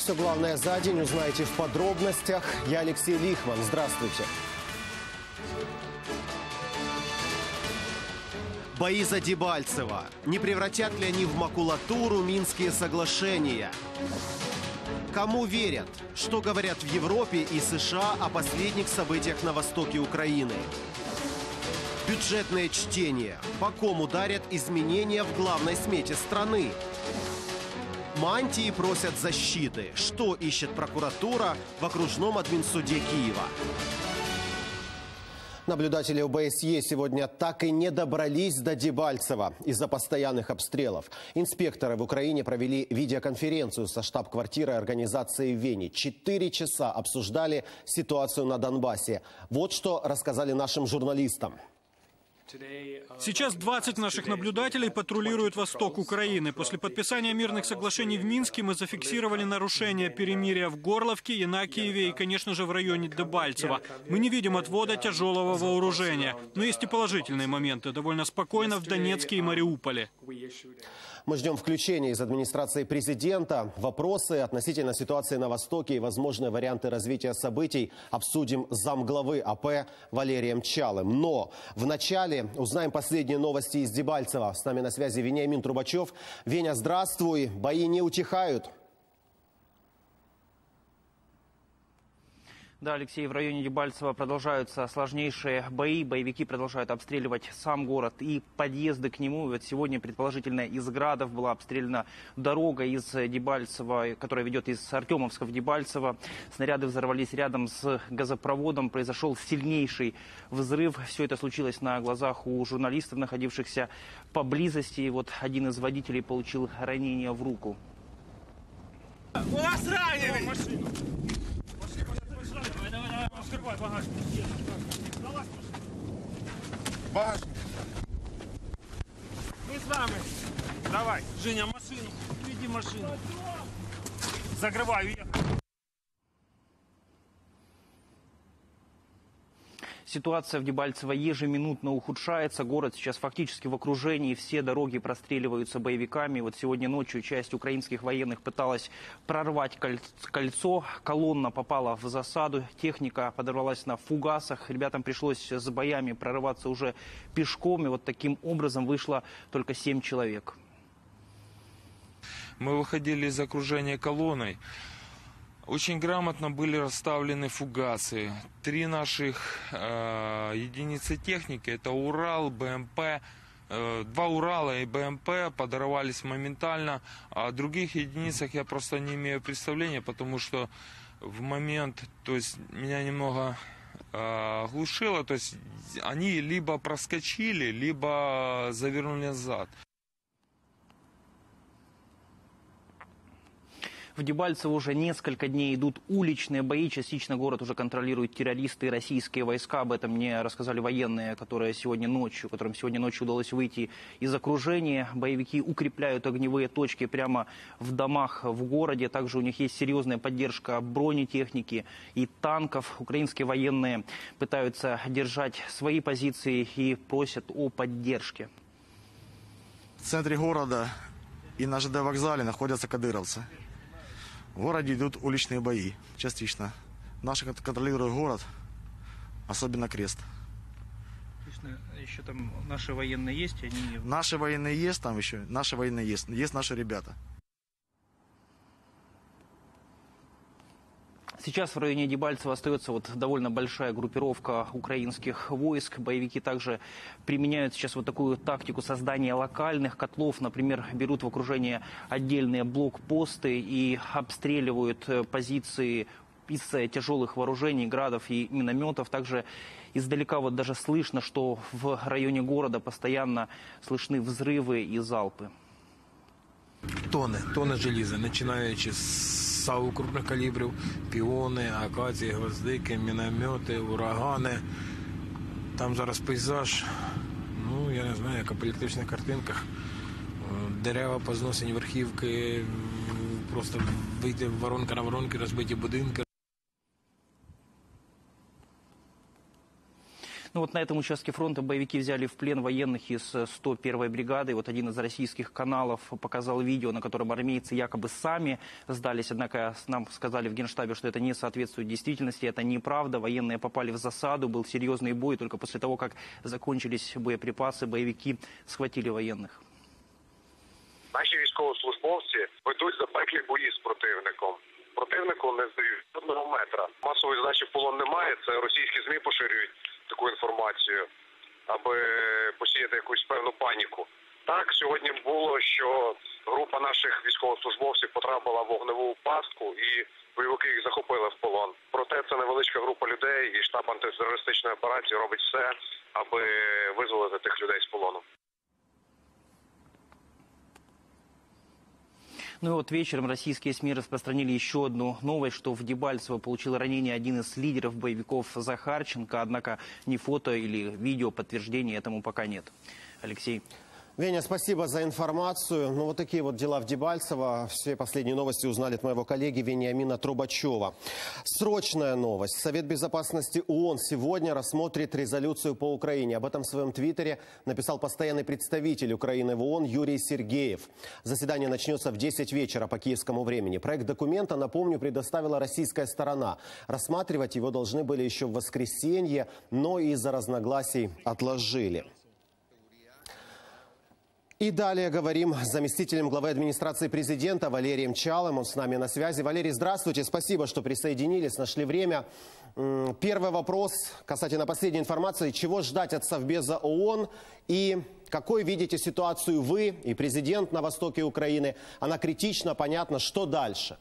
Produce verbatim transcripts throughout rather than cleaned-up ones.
Все главное за день узнаете в подробностях. Я Алексей Лихман. Здравствуйте. Бои за Дебальцево. Не превратят ли они в макулатуру Минские соглашения? Кому верят? Что говорят в Европе и США о последних событиях на востоке Украины? Бюджетное чтение. По кому ударят изменения в главной смете страны? Мантии просят защиты. Что ищет прокуратура в окружном админсуде Киева? Наблюдатели ОБСЕ сегодня так и не добрались до Дебальцева из-за постоянных обстрелов. Инспекторы в Украине провели видеоконференцию со штаб-квартирой организации в Вене. Четыре часа обсуждали ситуацию на Донбассе. Вот что рассказали нашим журналистам. Сейчас двадцать наших наблюдателей патрулируют восток Украины. После подписания мирных соглашений в Минске мы зафиксировали нарушения перемирия в Горловке, Янакиеве и, конечно же, в районе Дебальцева. Мы не видим отвода тяжелого вооружения. Но есть и положительные моменты. Довольно спокойно в Донецке и Мариуполе. Мы ждем включения из администрации президента. Вопросы относительно ситуации на Востоке и возможные варианты развития событий обсудим с замглавы АП Валерием Чалым. Но вначале узнаем последние новости из Дебальцева. С нами на связи Вениамин Трубачев. Веня, здравствуй. Бои не утихают. Да, Алексей, в районе Дебальцева продолжаются сложнейшие бои. Боевики продолжают обстреливать сам город и подъезды к нему. Вот сегодня, предположительно, из градов была обстреляна дорога из Дебальцева, которая ведет из Артемовска в Дебальцево. Снаряды взорвались рядом с газопроводом. Произошел сильнейший взрыв. Все это случилось на глазах у журналистов, находившихся поблизости. И вот один из водителей получил ранение в руку. У нас раненый! Открывай багажник. Багажник. Мы с вами. Давай, Женя, машину. Веди машину. Закрывай, уехали. Ситуация в Дебальцево ежеминутно ухудшается. Город сейчас фактически в окружении. Все дороги простреливаются боевиками. Вот сегодня ночью часть украинских военных пыталась прорвать кольцо. Колонна попала в засаду. Техника подорвалась на фугасах. Ребятам пришлось с боями прорываться уже пешком. И вот таким образом вышло только семь человек. Мы выходили из окружения колонной. Очень грамотно были расставлены фугасы. Три наших э, единицы техники, это Урал, БМП, э, два Урала и БМП подорвались моментально. О других единицах я просто не имею представления, потому что в момент, то есть меня немного э, глушило, то есть они либо проскочили, либо завернули назад. В Дебальцево уже несколько дней идут уличные бои. Частично город уже контролируют террористы и российские войска. Об этом мне рассказали военные, которые сегодня ночью, которым сегодня ночью удалось выйти из окружения. Боевики укрепляют огневые точки прямо в домах в городе. Также у них есть серьезная поддержка бронетехники и танков. Украинские военные пытаются держать свои позиции и просят о поддержке. В центре города и на ЖД вокзале находятся кадыровцы. В городе идут уличные бои, частично. Наши контролируют город, особенно Крест. Еще там наши военные есть? Они... Наши военные есть там еще, наши военные есть, есть наши ребята. Сейчас в районе Дебальцева остается вот довольно большая группировка украинских войск. Боевики также применяют сейчас вот такую тактику создания локальных котлов. Например, берут в окружение отдельные блокпосты и обстреливают позиции из тяжелых вооружений, градов и минометов. Также издалека вот даже слышно, что в районе города постоянно слышны взрывы и залпы. Тони, тони желіза, починаючи з САУ крупних калібрів, піони, акації, гвоздики, міномети, урагани. Там зараз пейзаж, ну, я не знаю, як в політичних картинках. Дерева позносені, верхівки, просто вийти воронка на воронки, розбиті будинки. Ну вот на этом участке фронта боевики взяли в плен военных из сто первой бригады. Вот один из российских каналов показал видео, на котором армейцы якобы сами сдались. Однако нам сказали в Генштабе, что это не соответствует действительности, это неправда. Военные попали в засаду, был серьезный бой. Только после того, как закончились боеприпасы, боевики схватили военных. Наші військовослужбовці ведуть запеклі бої з противником. Противнику не здають одного метра. Масової здачі в полон немає, це російські ЗМІ поширюють таку інформацію, аби посіяти якусь певну паніку. Так, сьогодні було, що група наших військовослужбовців потрапила в вогневу пастку і бойовики їх захопили в полон. Проте це невеличка група людей і штаб антитерористичної операції робить все, аби визволити тих людей з полону. Ну и вот вечером российские СМИ распространили еще одну новость, что в Дебальцево получил ранение один из лидеров боевиков Захарченко. Однако ни фото или видео подтверждения этому пока нет. Алексей. Веня, спасибо за информацию. Ну, вот такие вот дела в Дебальцево. Все последние новости узнали от моего коллеги Вениамина Трубачева. Срочная новость. Совет безопасности ООН сегодня рассмотрит резолюцию по Украине. Об этом в своем твиттере написал постоянный представитель Украины в ООН Юрий Сергеев. Заседание начнется в десять вечера по киевскому времени. Проект документа, напомню, предоставила российская сторона. Рассматривать его должны были еще в воскресенье, но из-за разногласий отложили. И далее говорим с заместителем главы администрации президента Валерием Чалым. Он с нами на связи. Валерий, здравствуйте. Спасибо, что присоединились, нашли время. Первый вопрос касательно последней информации. Чего ждать от Совбеза ООН и какой видите ситуацию вы и президент на востоке Украины? Она критична, понятно. Что дальше?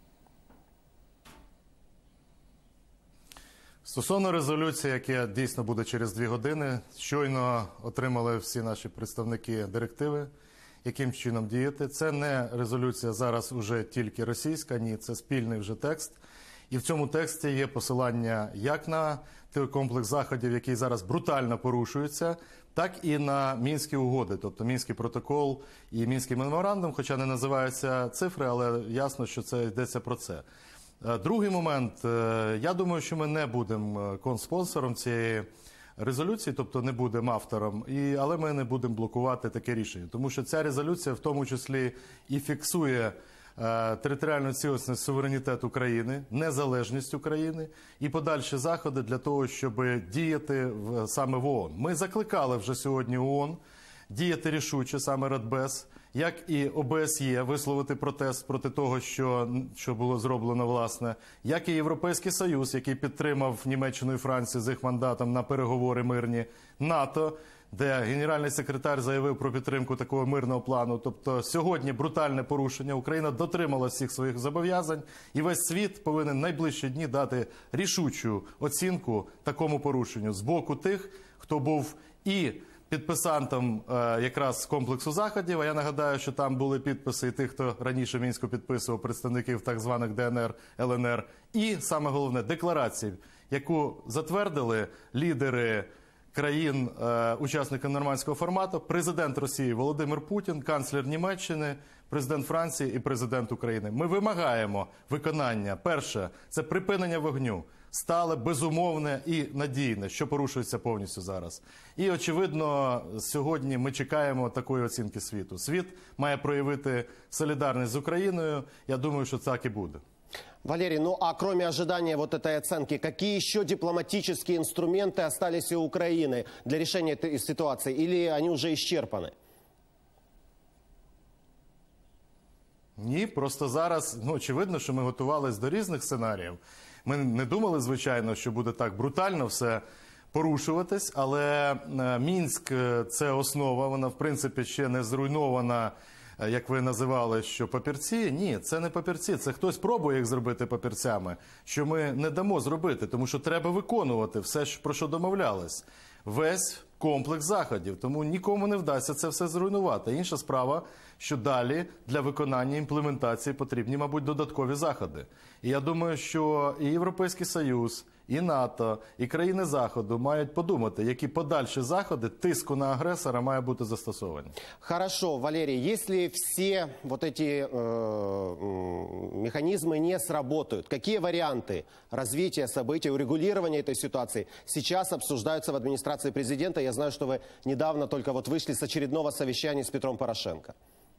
Стосовно резолюції, яка дійсно буде через дві години, щойно отримали всі наші представники директиви, яким чином діяти. Це не резолюція зараз уже тільки російська, ні, це спільний вже текст. І в цьому тексті є посилання як на той комплекс заходів, який зараз брутально порушується, так і на Мінські угоди, тобто Мінський протокол і Мінський меморандум, хоча не називаються цифри, але ясно, що це йдеться про це. Другий момент. Я думаю, що ми не будемо конспонсором цієї резолюції, тобто не будемо автором, і, але ми не будемо блокувати таке рішення. Тому що ця резолюція в тому числі і фіксує е, територіальну цілісність, суверенітет України, незалежність України і подальші заходи для того, щоб діяти в, саме в ООН. Ми закликали вже сьогодні ООН діяти рішуче, саме Радбез, як і ОБСЄ висловити протест проти того, що, що було зроблено, власне, як і Європейський Союз, який підтримав Німеччину і Францію з їх мандатом на переговори мирні, НАТО, де генеральний секретар заявив про підтримку такого мирного плану. Тобто сьогодні брутальне порушення, Україна дотримала всіх своїх зобов'язань, і весь світ повинен найближчі дні дати рішучу оцінку такому порушенню з боку тих, хто був і підписантом е, якраз комплексу заходів, а я нагадаю, що там були підписи і тих, хто раніше в Мінську підписував, представників так званих ДНР, ЛНР, і, саме головне, декларацію, яку затвердили лідери країн, е, учасників нормандського формату, президент Росії Володимир Путін, канцлер Німеччини, президент Франції і президент України. Ми вимагаємо виконання. Перше – це припинення вогню. Стале, безумовне і надійне, що порушується повністю зараз. І, очевидно, сьогодні ми чекаємо такої оцінки світу. Світ має проявити солідарність з Україною. Я думаю, що так і буде. Валерий, ну а кроме ожидания вот этой оценки, какие еще дипломатические инструменты остались у Украины для решения этой ситуации? Или они уже исчерпаны? Ні, просто зараз, ну, очевидно, що ми готувалися до різних сценаріїв. Ми не думали, звичайно, що буде так брутально все порушуватись, але Мінськ – це основа, вона, в принципі, ще не зруйнована, як ви називали, що папірці. Ні, це не папірці, це хтось пробує їх зробити папірцями, що ми не дамо зробити, тому що треба виконувати все, про що домовлялись. Весь комплекс заходів. Тому нікому не вдасться це все зруйнувати. Інша справа, що далі для виконання імплементації потрібні, мабуть, додаткові заходи. І я думаю, що і Європейський Союз, і НАТО, і країни Заходу мають подумати, які подальші заходи тиску на агресора мають бути застосовані. Хорошо, Валерий, если все вот эти э, механизмы не сработают, какие варианты развития событий, урегулирования этой ситуации сейчас обсуждаются в администрации президента? Я знаю, что вы недавно только вот вышли с очередного совещания с Петром Порошенко.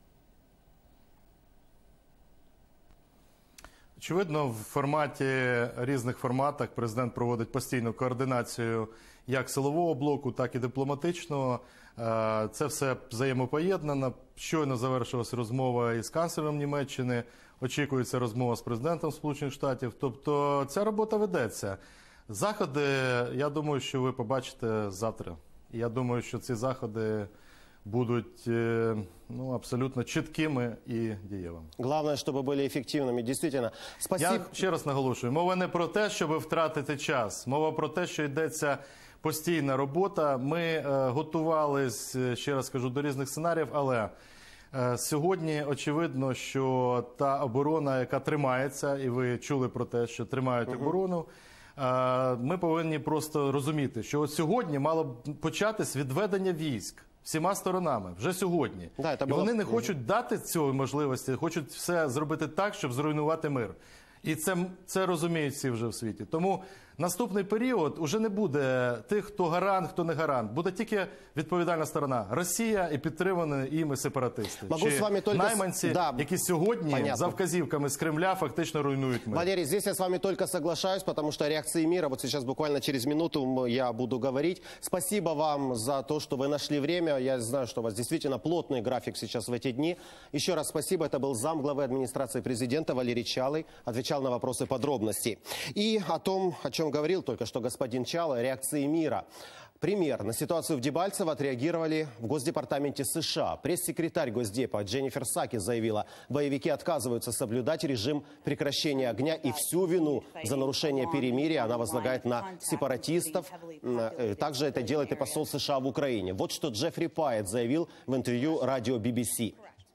Очевидно, в форматі, різних форматах президент проводить постійну координацію як силового блоку, так і дипломатичного. Це все взаємопоєднано. Щойно завершилась розмова із канцлером Німеччини, очікується розмова з президентом Сполучених Штатів. Тобто ця робота ведеться. Заходи, я думаю, що ви побачите завтра. Я думаю, що ці заходи будут ну, абсолютно чіткими і дієвими. Главное, чтобы были эффективными. Действительно. Спасибо. Я ще раз наголошую, мова не про те, щоб втратити час. Мова про те, що йдеться постійна робота. Ми е, готувались, ще раз кажу, до різних сценаріїв, але е, сьогодні очевидно, що та оборона, яка тримається, і ви чули про те, що тримають uh-huh. оборону, е, ми повинні просто розуміти, що от сьогодні мало б початись відведення військ всіма сторонами, вже сьогодні. Да, і було... вони не хочуть дати цього можливості, хочуть все зробити так, щоб зруйнувати мир. І це, це розуміють всі вже в світі. Тому наступний період уже не буде тих, хто гарант, хто не гарант. Буде тільки відповідальна сторона. Росія і підтримані їми сепаратисти. Могу Чи с вами только... найманці, да. які сьогодні Понятно. за вказівками з Кремля фактично руйнують мир. Валерий, здесь я с вами только соглашаюсь, потому что реакции мира, вот сейчас буквально через минуту я буду говорить. Спасибо вам за то, что вы нашли время. Я знаю, что у вас действительно плотный график сейчас в эти дни. Еще раз спасибо. Это был замглавы администрации президента Валерий Чалый. Отвечал на вопросы подробностей. И о том, о чем говорил только что господин Чалый, реакции мира. Пример. На ситуацию в Дебальцево отреагировали в Госдепартаменте США. Пресс-секретарь Госдепа Дженнифер Саки заявила, боевики отказываются соблюдать режим прекращения огня, и всю вину за нарушение перемирия она возлагает на сепаратистов. Также это делает и посол США в Украине. Вот что Джеффри Пайет заявил в интервью радио би би си.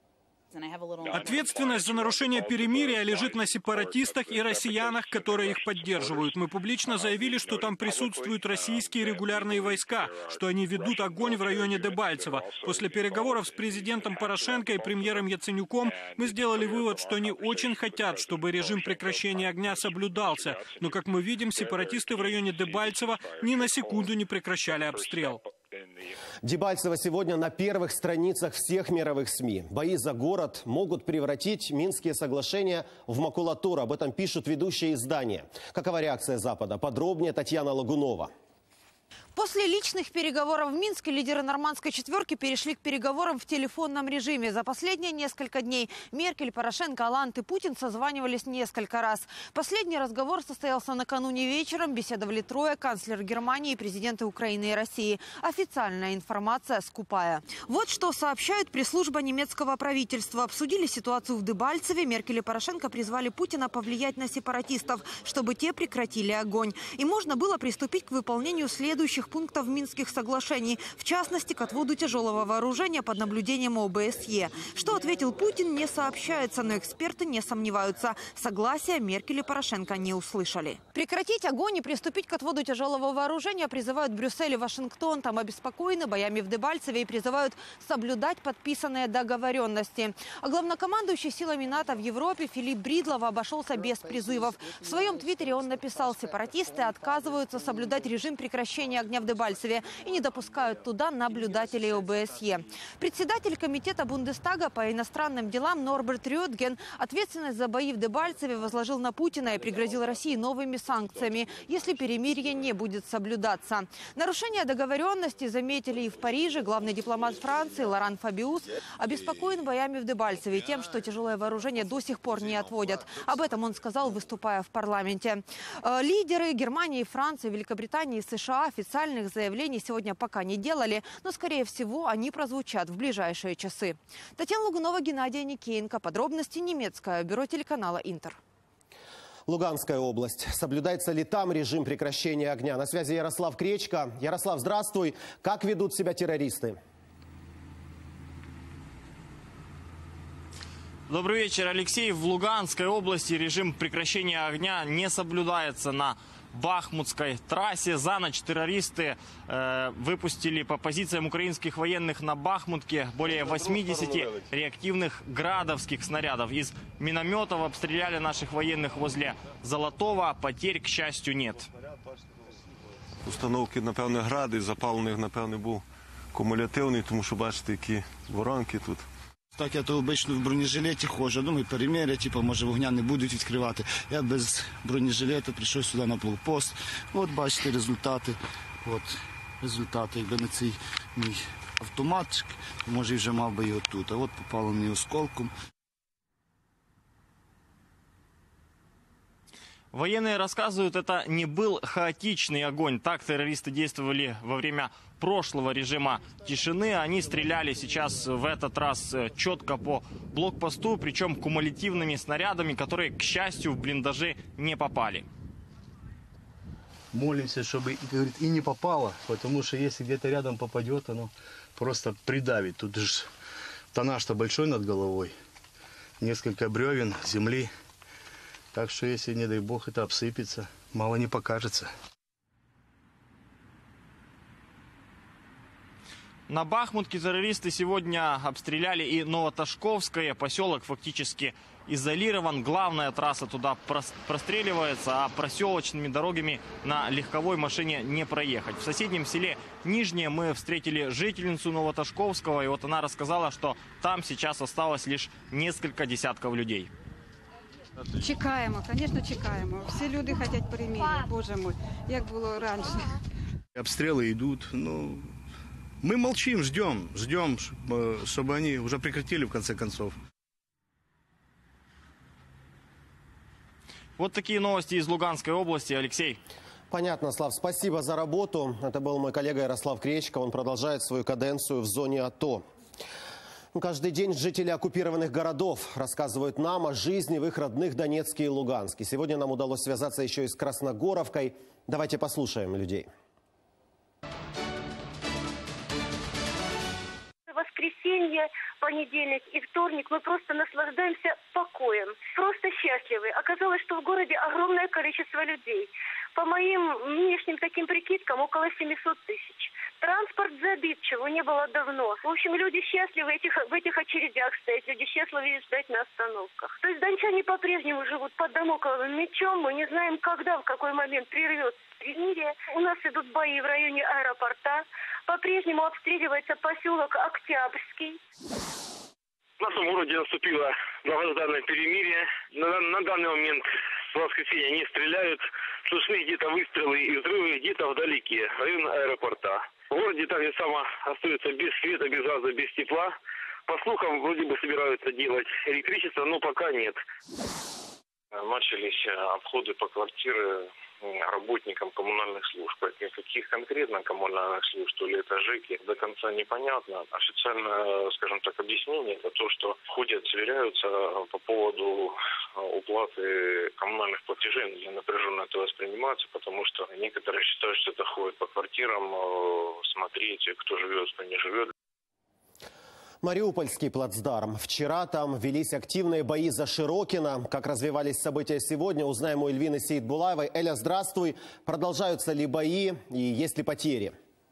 Ответственность за нарушение перемирия лежит на сепаратистах и россиянах, которые их поддерживают. Мы публично заявили, что там присутствуют российские регулярные войска, что они ведут огонь в районе Дебальцево. После переговоров с президентом Порошенко и премьером Яценюком мы сделали вывод, что они очень хотят, чтобы режим прекращения огня соблюдался. Но, как мы видим, сепаратисты в районе Дебальцево ни на секунду не прекращали обстрел. Дебальцево сегодня на первых страницах всех мировых СМИ. Бои за город могут превратить Минские соглашения в макулатуру. Об этом пишут ведущие издания. Какова реакция Запада? Подробнее Татьяна Лагунова. После личных переговоров в Минске лидеры нормандской четверки перешли к переговорам в телефонном режиме. За последние несколько дней Меркель, Порошенко, Олланд и Путин созванивались несколько раз. Последний разговор состоялся накануне вечером. Беседовали трое: канцлер Германии и президенты Украины и России. Официальная информация скупая. Вот что сообщают пресс-служба немецкого правительства. Обсудили ситуацию в Дебальцеве. Меркель и Порошенко призвали Путина повлиять на сепаратистов, чтобы те прекратили огонь. И можно было приступить к выполнению следующих пунктов Минских соглашений, в частности, к отводу тяжелого вооружения под наблюдением о бэ эс е. Что ответил Путин, не сообщается, но эксперты не сомневаются. Согласия Меркель и Порошенко не услышали. Прекратить огонь и приступить к отводу тяжелого вооружения призывают Брюссель и Вашингтон. Там обеспокоены боями в Дебальцеве и призывают соблюдать подписанные договоренности. А главнокомандующий силами НАТО в Европе Филипп Бридлов обошелся без призывов. В своем твиттере он написал: сепаратисты отказываются соблюдать режим прекращения огня в Дебальцеве и не допускают туда наблюдателей о бэ эс е. Председатель комитета Бундестага по иностранным делам Норберт Рёдген ответственность за бои в Дебальцеве возложил на Путина и пригрозил России новыми санкциями, если перемирие не будет соблюдаться. Нарушение договоренности заметили и в Париже. Главный дипломат Франции Лоран Фабиус обеспокоен боями в Дебальцеве и тем, что тяжелое вооружение до сих пор не отводят. Об этом он сказал, выступая в парламенте. Лидеры Германии, Франции, Великобритании и США официальных заявлений сегодня пока не делали, но, скорее всего, они прозвучат в ближайшие часы. Татьяна Лагунова, Геннадий Никеенко. Подробности немецкое бюро телеканала «Интер». Луганская область. Соблюдается ли там режим прекращения огня? На связи Ярослав Кречко. Ярослав, здравствуй. Как ведут себя террористы? Добрый вечер, Алексей. В Луганской области режим прекращения огня не соблюдается на Бахмутской трассе. За ночь террористы э, выпустили по позициям украинских военных на Бахмутке более восьмидесяти реактивных градовских снарядов. Из минометов обстреляли наших военных возле Золотого. Потерь, к счастью, нет. Установки, напевне, гради, запалених, напевне, був кумулятивний, тому що бачите, які воронки тут. Так, я то обично в бронежилеті ходжу, думаю, переміря, типу, може вогня не будуть відкривати. Я без бронежилета прийшов сюди на блокпост. От бачите результати. От результати, якби не цей мій автоматчик, може і вже мав би його тут. А от попало мені осколком. Военные рассказывают, это не был хаотичный огонь. Так террористы действовали во время прошлого режима тишины. Они стреляли сейчас в этот раз четко по блокпосту, причем кумулятивными снарядами, которые, к счастью, в блиндажи не попали. Молимся, чтобы, говорит, и не попало, потому что если где-то рядом попадет, оно просто придавит. Тут же тоннаж-то большой над головой, несколько бревен, земли. Так что, если, не дай бог, это обсыпется, мало не покажется. На Бахмутке террористы сегодня обстреляли и Новоташковское. Поселок фактически изолирован. Главная трасса туда простреливается, а проселочными дорогами на легковой машине не проехать. В соседнем селе Нижнее мы встретили жительницу Новоташковского. И вот она рассказала, что там сейчас осталось лишь несколько десятков людей. Чекаємо, звісно, чекаємо. Всі люди хочуть перемир'я, боже мой, як було раніше. Обстрелы идут, ну, мы молчим, ждем, ждем, чтобы они уже прекратили в конце концов. Вот такие новости из Луганской области. Алексей. Понятно, Слав, спасибо за работу. Это был мой коллега Ярослав Кречко. Он продолжает свою каденцию в зоне АТО. Каждый день жители оккупированных городов рассказывают нам о жизни в их родных Донецке и Луганске. Сегодня нам удалось связаться еще и с Красногоровкой. Давайте послушаем людей. Воскресенье, понедельник и вторник мы просто наслаждаемся покоем. Просто счастливы. Оказалось, что в городе огромное количество людей. По моим нынешним таким прикидкам, около семисот тысяч. Транспорт забит, чего не было давно. В общем, люди счастливы этих, в этих очередях стоять, люди счастливы ждать на остановках. То есть дончане по-прежнему живут под дамокловым мечом. Мы не знаем, когда, в какой момент прервется перемирие. У нас идут бои в районе аэропорта. По-прежнему обстреливается поселок Октябрьский. В нашем городе наступило долгожданное перемирие. На, на данный момент с воскресенья не стреляют. Слышны где-то выстрелы и взрывы где-то вдалеке, район аэропорта. В городе так же само остается без света, без газа, без тепла. По слухам, вроде бы собираются делать электричество, но пока нет. Начались обходы по квартирам работникам коммунальных служб. Никаких конкретно коммунальных служб, то ли это ЖЭКи, до конца непонятно. Официальное, скажем так, объяснение – это то, что ходят, сверяются по поводу уплаты коммунальных платежей. Я напряженно это воспринимается, потому что некоторые считают, что это ходят по квартирам, смотреть, кто живет, кто не живет. Мариупольский плацдарм. Вчера там велись активные бои за Широкино. Как развивались события сегодня, узнаем у Эльвины Сейтбулаевой. Эля, здравствуй. Продолжаются ли бои и есть ли потери?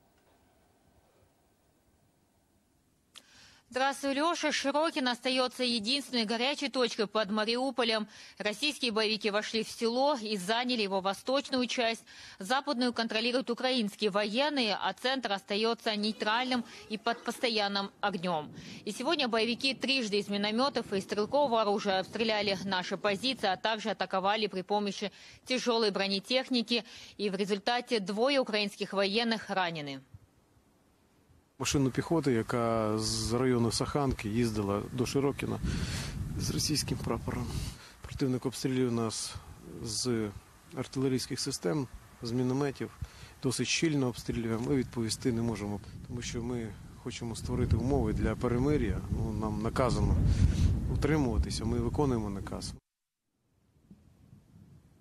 Здравствуй, Леша. Широкино остается единственной горячей точкой под Мариуполем. Российские боевики вошли в село и заняли его восточную часть. Западную контролируют украинские военные, а центр остается нейтральным и под постоянным огнем. И сегодня боевики трижды из минометов и стрелкового оружия обстреляли наши позиции, а также атаковали при помощи тяжелой бронетехники. И в результате двое украинских военных ранены. Машину піхоти, яка з району Саханки їздила до Широкіна з російським прапором. Противник обстрілює нас з артилерійських систем, з мінометів. Досить щільно обстрілює. Ми відповісти не можемо, тому що ми хочемо створити умови для перемир'я. Ну, нам наказано утримуватися, ми виконуємо наказ.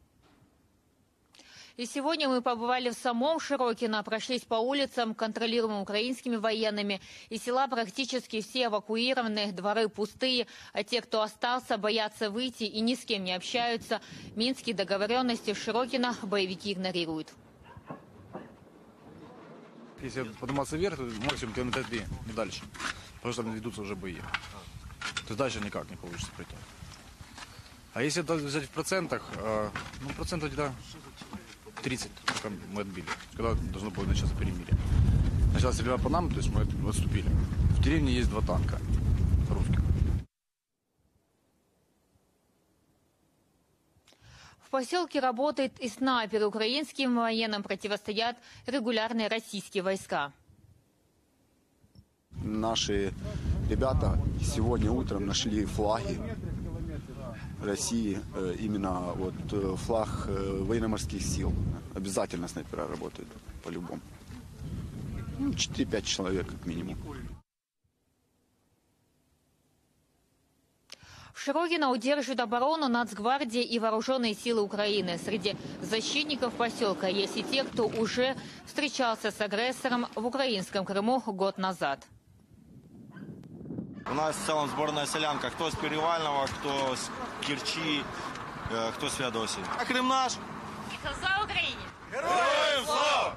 И сегодня мы побывали в самом Широкино, прошлись по улицам, контролируемым украинскими военными. Из села практически все эвакуированы, дворы пустые, а те, кто остался, боятся выйти и ни с кем не общаются. Минские договоренности в Широкино боевики игнорируют. Если подниматься вверх, то максимум километра три, не дальше. Потому что там ведутся уже бои. То есть дальше никак не получится пройти. А если это взять в процентах, ну процентов где-то тридцать пока мы отбили, когда должно было начаться перемирие. Началась стрельба по нам, то есть мы отступили. В деревне есть два танка русских. В поселке работает и снайпер. Украинским военным противостоят регулярные российские войска. Наши ребята сегодня утром нашли флаги России, именно вот флаг военно-морских сил. Обязательно снайпера работают, по-любому. Ну, четыре-пять человек, как минимум. В Широкино удерживают оборону Нацгвардия и вооруженные силы Украины. Среди защитников поселка есть и те, кто уже встречался с агрессором в украинском Крыму год назад. У нас в целом сборная солянка. Кто с Перевального, кто с Керчи, кто с Феодосии. А Крым наш! Слава Украине! Героям слава!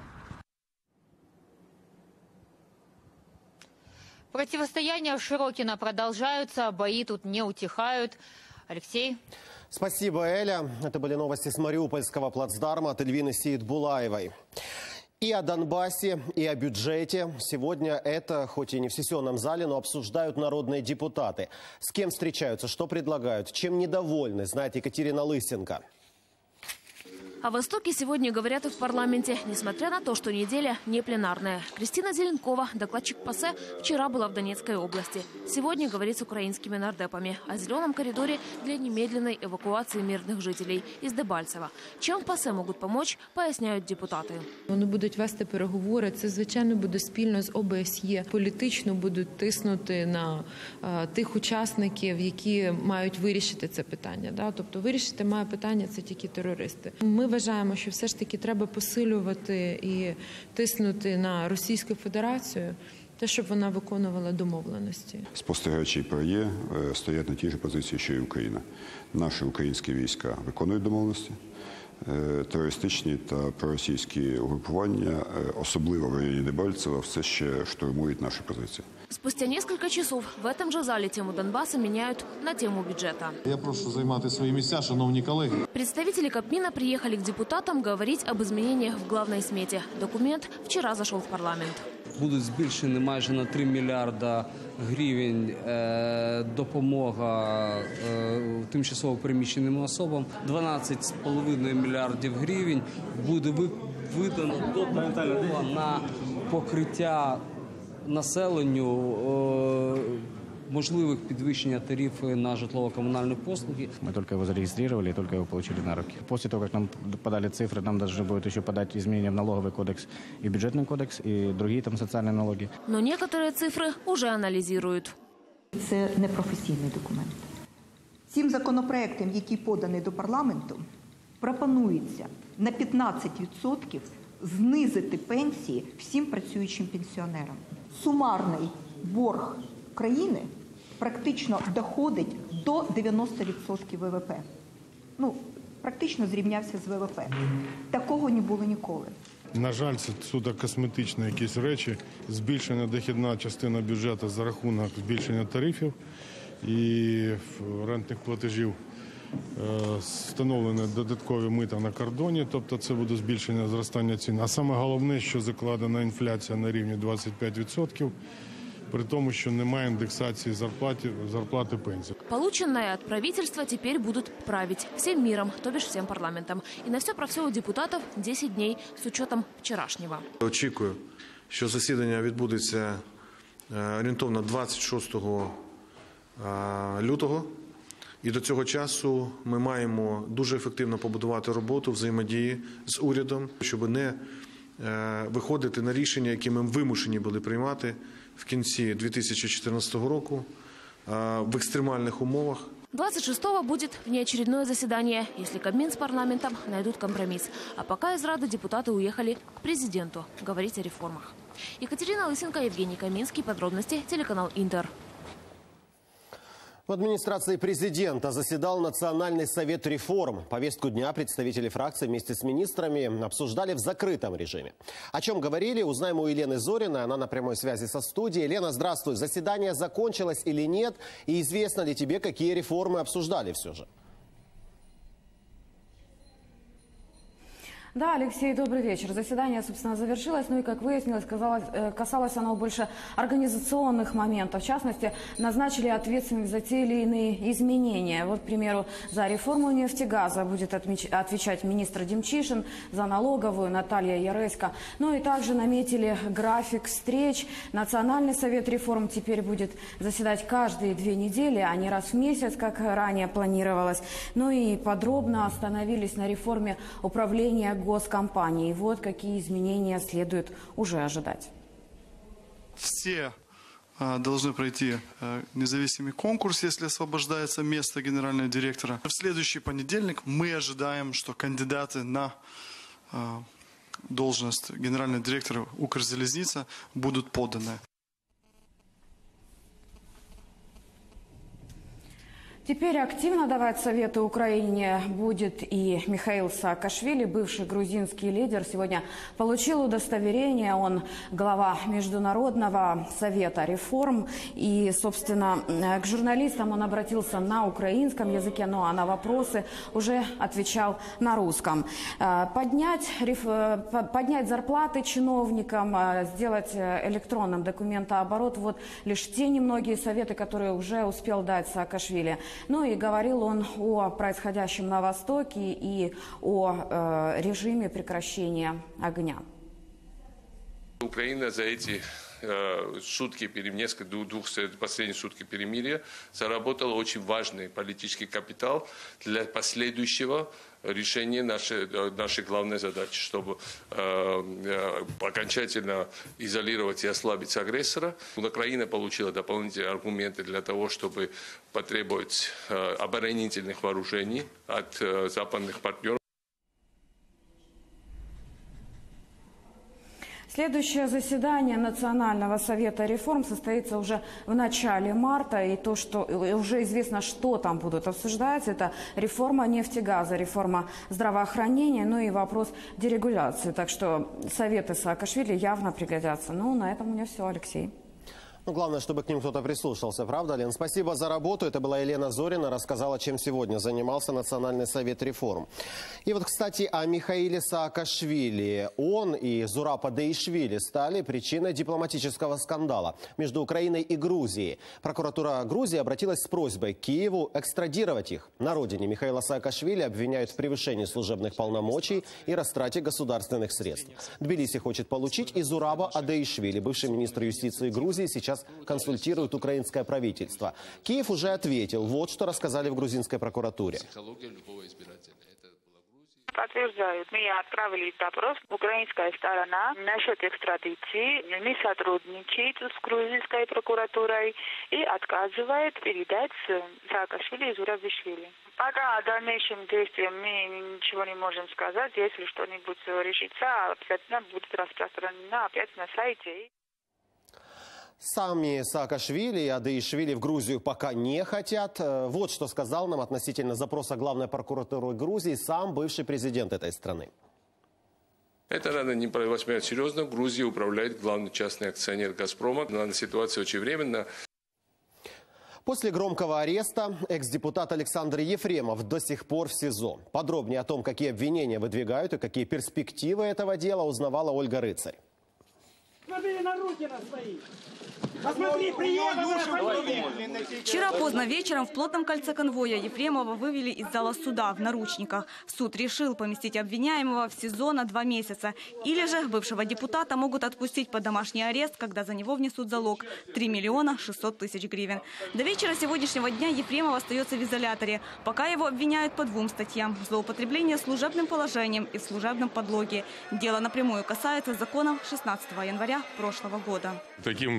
Противостояния в Широкино продолжаются, бои тут не утихают. Алексей. Спасибо, Эля. Это были новости с Мариупольского плацдарма от Эльвины Сеидбулаевой. И о Донбассе, и о бюджете. Сегодня это, хоть и не в сессионном зале, но обсуждают народные депутаты. С кем встречаются, что предлагают, чем недовольны, знает Екатерина Лысенко. О Востоке сегодня говорят и в парламенте, несмотря на то, что неделя не пленарная. Кристина Зеленкова, докладчик ПАСЕ, вчера была в Донецкой области. Сегодня говорит с украинскими нардепами о зеленом коридоре для немедленной эвакуации мирных жителей из Дебальцева. Чем в ПАСЕ могут помочь, поясняют депутати. Вони будуть вести переговори. Це, звичайно, буде спільно з ОБСЄ. Політично будуть тиснути на а, тих учасників, які мають вирішити це питання. Да? Тобто вирішити має питання це тільки терористи. Ми вважаємо, що все ж таки треба посилювати і тиснути на Російську Федерацію, те, щоб вона виконувала домовленості. Спостерігачі ПРЄ стоять на тій же позиції, що і Україна. Наші українські війська виконують домовленості. Терористичні та проросійські угрупування, особливо в районі Дебальцева, все ще штурмують наші позиції. Спустя несколько часов в этом же зале тему Донбасса меняют на тему бюджета. Я прошу займати свої місця, шановні колеги. Представители Кабмина приехали к депутатам говорить об изменениях в главной смете. Документ вчера зашел в парламент. Будуть збільшені майже на три мільярда гривень е, допомога е, тимчасово переміщеним особам. дванадцять з половиною мільярдів гривень буде видано до на покриття населенню е, можливых підвищення тарифов на житлово-коммунальные послуги. Мы только его зарегистрировали и только его получили на руки. После того, как нам подали цифры, нам должны будет еще подать изменения в налоговый кодекс и бюджетный кодекс, и другие там социальные налоги. Но некоторые цифры уже анализируют. Це не професійний документ. Цим законопроектом, який поданий до парламенту, пропонується на п'ятнадцять відсотків знизити пенсії всім працюючим пенсіонерам. Сумарний борг країни практично доходить до дев'яноста відсотків ВВП. Ну, практично зрівнявся з ВВП. Такого не було ніколи. На жаль, це суто косметичні якісь речі. Збільшена дохідна частина бюджету за рахунок збільшення тарифів і рентних платежів. Встановлені додаткові мита на кордоні, тобто це буде збільшення зростання цін. А саме головне, що закладена інфляція на рівні двадцять п'ять відсотків, при тому, что немає индексации зарплаты, зарплаты пенсий. Полученное от правительства теперь будут править всем миром, то бишь всем парламентом. И на все про все у депутатов десять дней с учетом вчорашнього. Очікую, що засідання відбудеться орієнтовно двадцять шостого лютого. І до цього часу ми маємо дуже ефективно побудувати роботу взаємодії з урядом, щоб не виходити на рішення, які ми вимушені були приймати в кінці дві тисячі чотирнадцятого року в екстремальних умовах. двадцать шестого будет внеочередное заседание, если Кабмин с парламентом найдут компромисс. А пока из Рады депутаты уехали к президенту говорить о реформах. Екатерина Лысенко, Евгений Каминский. Подробности телеканал Интер. В администрации президента заседал Национальный совет реформ. Повестку дня представители фракции вместе с министрами обсуждали в закрытом режиме. О чем говорили, узнаем у Елены Зориной. Она на прямой связи со студией. Лена, здравствуй. Заседание закончилось или нет? И известно ли тебе, какие реформы обсуждали все же? Да, Алексей, добрый вечер. Заседание, собственно, завершилось. Ну и, как выяснилось, казалось, касалось оно больше организационных моментов. В частности, назначили ответственных за те или иные изменения. Вот, к примеру, за реформу нефтегаза будет отвечать министр Демчишин, за налоговую Наталья Яресько. Ну и также наметили график встреч. Национальный совет реформ теперь будет заседать каждые две недели, а не раз в месяц, как ранее планировалось. Ну и подробно остановились на реформе управления госкомпаний. Вот какие изменения следует уже ожидать. Все а, должны пройти а, независимый конкурс, если освобождается место генерального директора. В следующий понедельник мы ожидаем, что кандидаты на а, должность генерального директора Укрзалезницы будут поданы. Теперь активно давать советы Украине будет и Михаил Саакашвили, бывший грузинский лидер. Сегодня получил удостоверение. Он глава Международного совета реформ. И, собственно, к журналистам он обратился на украинском языке, ну а на вопросы уже отвечал на русском. Поднять, поднять зарплаты чиновникам, сделать электронным документооборот – вот лишь те немногие советы, которые уже успел дать Саакашвили. Ну и говорил он о происходящем на Востоке и о э, режиме прекращения огня. Украина за эти э, сутки, несколько двух последних сутки перемирия заработала очень важный политический капитал для последующего решения нашей, нашей главной задачи, чтобы э, э, окончательно изолировать и ослабить агрессора. Украина получила дополнительные аргументы для того, чтобы потребовать э, оборонительных вооружений от э, западных партнеров. Следующее заседание Национального совета реформ состоится уже в начале марта. И то, что уже известно, что там будут обсуждать, это реформа нефтегаза, реформа здравоохранения, ну и вопрос дерегуляции. Так что советы Саакашвили явно пригодятся. Ну, на этом у меня все, Алексей. Ну, главное, чтобы к ним кто-то прислушался, правда, Лен? Спасибо за работу. Это была Елена Зорина, рассказала, чем сегодня занимался Национальный совет реформ. И вот, кстати, о Михаиле Саакашвили. Он и Зураб Адеишвили стали причиной дипломатического скандала между Украиной и Грузией. Прокуратура Грузии обратилась с просьбой к Киеву экстрадировать их. На родине Михаила Саакашвили обвиняют в превышении служебных полномочий и растрате государственных средств. Тбилиси хочет получить и Зураба Адеишвили. Бывший министр юстиции Грузии сейчас консультирует украинское правительство. Киев уже ответил. Вот что рассказали в грузинской прокуратуре. Подтверждают. Мы отправили запрос. Украинская сторона насчет экстрадиции не сотрудничает с грузинской прокуратурой и отказывает передать Саакашвили и Зурабишвили. Пока о дальнейшем действии мы ничего не можем сказать. Если что-нибудь решится, обязательно будет распространено опять на сайте. Сами Саакашвили и Адеишвили в Грузию пока не хотят. Вот что сказал нам относительно запроса главной прокуратуры Грузии сам бывший президент этой страны. Это надо не воспринимать серьезно. В Грузии управляет главный частный акционер «Газпрома». Наверное, ситуация очень временная. После громкого ареста экс-депутат Александр Ефремов до сих пор в СИЗО. Подробнее о том, какие обвинения выдвигают и какие перспективы этого дела, узнавала Ольга Рыцарь. Смотри, на руки нас стоит. Посмотри, приехали. Вчера поздно вечером в плотном кольце конвоя Ефремова вывели из зала суда в наручниках. Суд решил поместить обвиняемого в СИЗО на два месяца. Или же бывшего депутата могут отпустить под домашний арест, когда за него внесут залог – три миллиона шестьсот тысяч гривен. До вечера сегодняшнего дня Ефремов остается в изоляторе. Пока его обвиняют по двум статьям – злоупотребление служебным положением и в служебном подлоге. Дело напрямую касается законов шестнадцатого января прошлого года. Таким смешным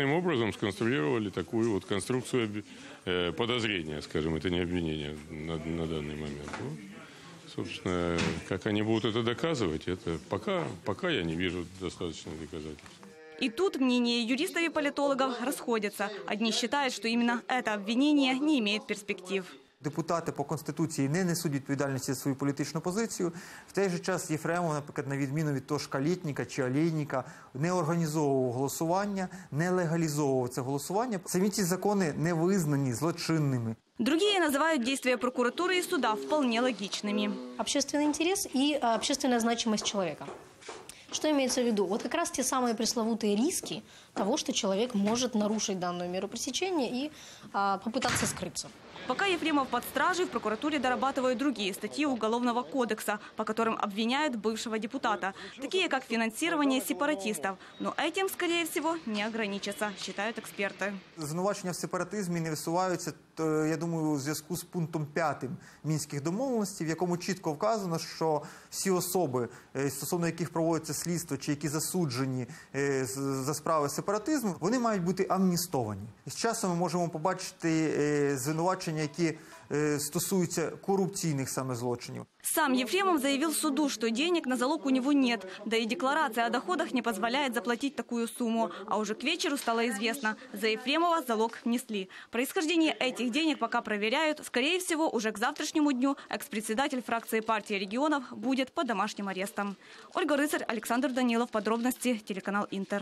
таким образом сконструировали такую вот конструкцию э, подозрения, скажем, это не обвинение на, на данный момент. Ну, собственно, как они будут это доказывать, это пока, пока я не вижу достаточных доказательств. И тут мнения юристов и политологов расходятся. Одни считают, что именно это обвинение не имеет перспектив. Депутати по Конституції не несуть відповідальності за свою політичну позицію. В той же час Єфремов, наприклад, на відміну від того ж Калєтніка чи Олейника, не організовував голосування, не легалізовував це голосування. Самі ці закони не визнані злочинними. Другие называют действия прокуратуры и суда вполне логичными. Общественный интерес и общественная значимость человека. Что имеется в виду? Вот как раз те самые пресловутые риски того, что человек может нарушить данную меру пресечения и а, попытаться скрыться. Пока Ефремов под стражей, в прокуратуре дорабатывают другие статьи Уголовного кодекса, по которым обвиняют бывшего депутата, такие как финансирование сепаратистов. Но этим, скорее всего, не ограничатся, считают эксперты. Звинувачення в сепаратизмі не висуваються, я думаю, у зв'язку з пунктом п'ятим Мінських домовленостей, в якому чітко вказано, що всі особи, стосовно яких проводиться слідство чи які засуджені за справи сепаратизму, вони мають бути амністовані. І з часом ми можемо побачити звинувачення, які стосуються коррупційных саме злочинів. Сам Ефремов заявил суду, что денег на залог у него нет, да и декларация о доходах не позволяет заплатить такую сумму. А уже к вечеру стало известно, за Ефремова залог внесли. Происхождение этих денег пока проверяют. Скорее всего, уже к завтрашнему дню экс-председатель фракции партии регионов будет под домашним арестом. Ольга Рыцарь, Александр Данилов. Подробности, телеканал Интер.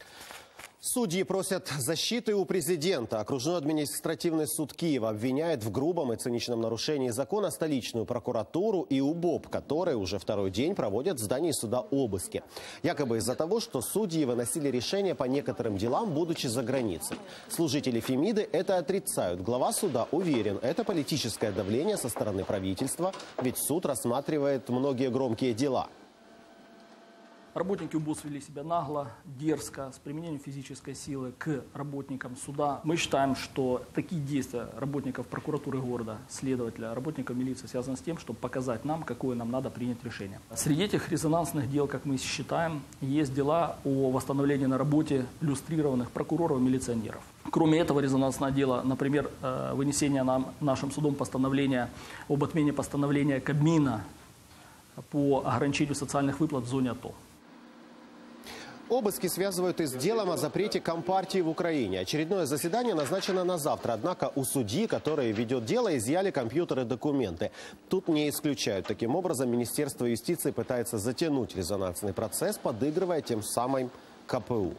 Судьи просят защиты у президента. Окружной административный суд Киева обвиняет в грубом и циничном нарушении закона столичную прокуратуру и УБОП, которые уже второй день проводят в здании суда обыски. Якобы из-за того, что судьи выносили решения по некоторым делам, будучи за границей. Служители Фемиды это отрицают. Глава суда уверен, это политическое давление со стороны правительства, ведь суд рассматривает многие громкие дела. Работники УБОС вели себя нагло, дерзко, с применением физической силы к работникам суда. Мы считаем, что такие действия работников прокуратуры города, следователя, работников милиции связаны с тем, чтобы показать нам, какое нам надо принять решение. Среди этих резонансных дел, как мы считаем, есть дела о восстановлении на работе люстрированных прокуроров и милиционеров. Кроме этого резонансного дела, например, вынесение нам, нашим судом постановления об отмене постановления Кабмина по ограничению социальных выплат в зоне АТО. Обыски связывают и с делом о запрете Компартии в Украине. Очередное заседание назначено на завтра. Однако у судьи, который ведет дело, изъяли компьютеры и документы. Тут не исключают. Таким образом, Министерство юстиции пытается затянуть резонансный процесс, подыгрывая тем самым КПУ.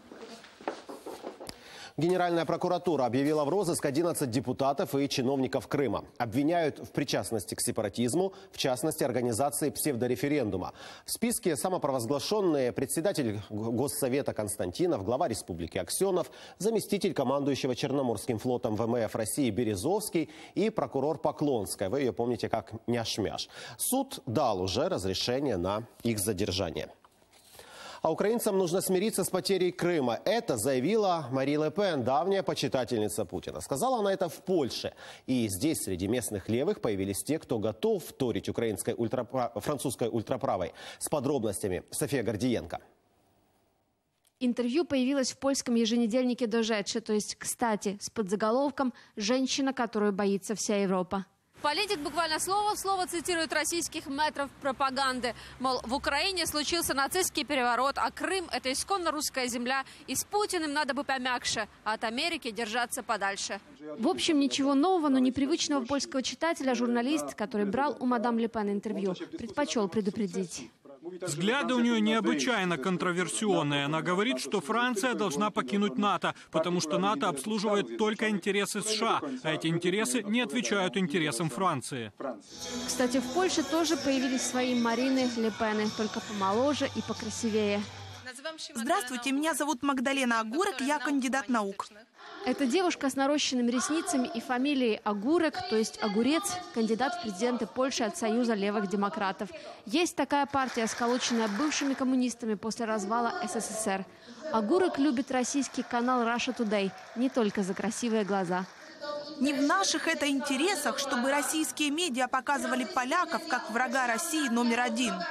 Генеральная прокуратура объявила в розыск одиннадцать депутатов и чиновников Крыма. Обвиняют в причастности к сепаратизму, в частности, организации псевдореферендума. В списке самопровозглашенные председатель Госсовета Константинов, глава республики Аксенов, заместитель командующего Черноморским флотом ВМФ России Березовский и прокурор Поклонская. Вы ее помните как Няш-Мяш. Суд дал уже разрешение на их задержание. А украинцам нужно смириться с потерей Крыма. Это заявила Мари Ле Пен, давняя почитательница Путина. Сказала она это в Польше. И здесь среди местных левых появились те, кто готов вторить украинской ультрапра... французской ультраправой. С подробностями София Гордиенко. Интервью появилось в польском еженедельнике «Дожече», то есть, кстати, с подзаголовком «Женщина, которую боится вся Европа». Политик буквально слово в слово цитирует российских метров пропаганды. Мол, в Украине случился нацистский переворот, а Крым – это исконно русская земля, и с Путиным надо бы помягче, а от Америки держаться подальше. В общем, ничего нового, но непривычного польского читателя журналист, который брал у мадам Ле Пен интервью, предпочел предупредить. Взгляды у нее необычайно контроверсионные. Она говорит, что Франция должна покинуть НАТО, потому что НАТО обслуживает только интересы США, а эти интересы не отвечают интересам Франции. Кстати, в Польше тоже появились свои Марины Ле Пены, только помоложе и покрасивее. Здравствуйте, меня зовут Магдалена Огурек, я кандидат наук. Это девушка с нарощенными ресницами и фамилией Огурек, то есть Огурец, кандидат в президенты Польши от Союза левых демократов. Есть такая партия, сколоченная бывшими коммунистами после развала СССР. Огурек любит российский канал Russia Today не только за красивые глаза. Не в наших это интересах, чтобы российские медиа показывали поляков как врага России номер один.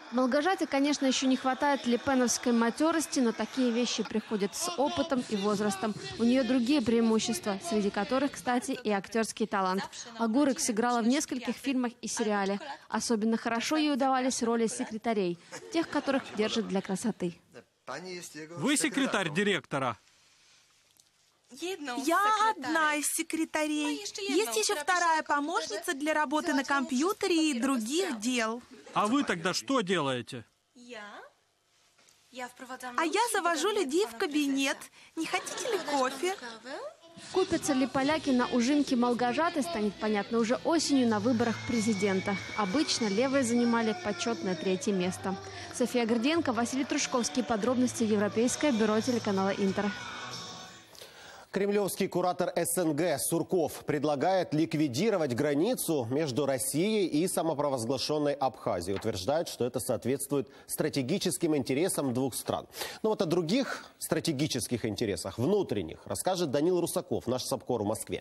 В Малгожате, конечно, еще не хватает лепеновской матерости, но такие вещи приходят с опытом и возрастом. У нее другие преимущества, среди которых, кстати, и актерский талант. Огурек сыграла в нескольких фильмах и сериале. Особенно хорошо ей удавались роли секретарей, тех, которых держат для красоты. Вы секретарь директора? Я одна из секретарей. Есть еще вторая помощница для работы на компьютере и других дел. А вы тогда что делаете? А я завожу людей в кабинет. Не хотите ли кофе? Купятся ли поляки на ужинке Малгожаты, станет понятно уже осенью на выборах президента. Обычно левые занимали почетное третье место. София Горденко, Василий Трушковский. Подробности Европейское бюро телеканала Интер. Кремлевский куратор СНГ Сурков предлагает ликвидировать границу между Россией и самопровозглашенной Абхазией. Утверждает, что это соответствует стратегическим интересам двух стран. Но вот о других стратегических интересах, внутренних, расскажет Данил Русаков, наш САПКОР в Москве.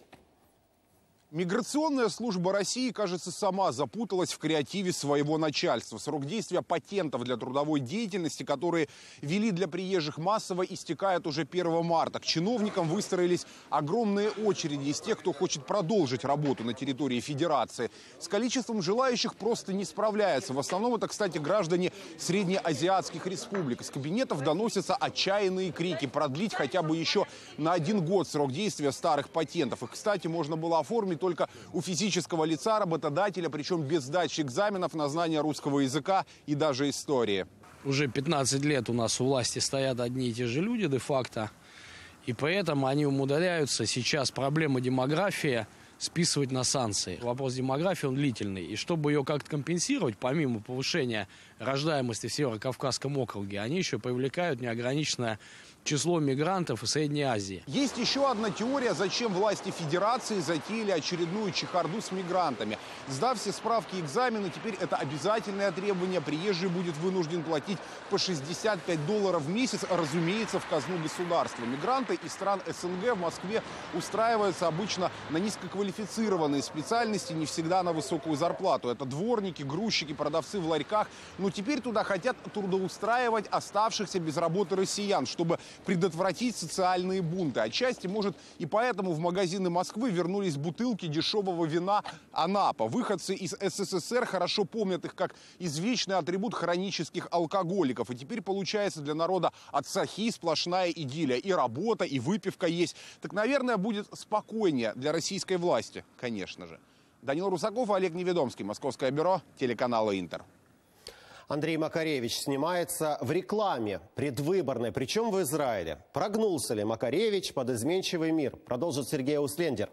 Миграционная служба России, кажется, сама запуталась в креативе своего начальства. Срок действия патентов для трудовой деятельности, которые ввели для приезжих массово, истекает уже первого марта. К чиновникам выстроились огромные очереди из тех, кто хочет продолжить работу на территории Федерации. С количеством желающих просто не справляется. В основном это, кстати, граждане среднеазиатских республик. Из кабинетов доносятся отчаянные крики продлить хотя бы еще на один год срок действия старых патентов. Их, кстати, можно было оформить только у физического лица работодателя, причем без сдачи экзаменов на знание русского языка и даже истории. Уже пятнадцать лет у нас у власти стоят одни и те же люди де-факто, и поэтому они умудряются сейчас проблему демографии списывать на санкции. Вопрос демографии, он длительный, и чтобы ее как-то компенсировать, помимо повышения рождаемости в Северо-Кавказском округе, они еще привлекают неограниченное число мигрантов из Средней Азии. Есть еще одна теория, зачем власти Федерации затеяли очередную чехарду с мигрантами. Сдав все справки и экзамены, теперь это обязательное требование. Приезжий будет вынужден платить по шестьдесят пять долларов в месяц, разумеется, в казну государства. Мигранты из стран СНГ в Москве устраиваются обычно на низкоквалифицированные специальности, не всегда на высокую зарплату. Это дворники, грузчики, продавцы в ларьках. Но теперь туда хотят трудоустраивать оставшихся без работы россиян, чтобы предотвратить социальные бунты. Отчасти, может, и поэтому в магазины Москвы вернулись бутылки дешевого вина «Анапа». Выходцы из СССР хорошо помнят их как извечный атрибут хронических алкоголиков. И теперь получается для народа от сахи сплошная идиллия. И работа, и выпивка есть. Так, наверное, будет спокойнее для российской власти, конечно же. Данил Русаков, Олег Неведомский. Московское бюро телеканала Интер. Андрей Макаревич снимается в рекламе предвыборной, причем в Израиле. Прогнулся ли Макаревич под изменчивый мир? Продолжит Сергей Услендер.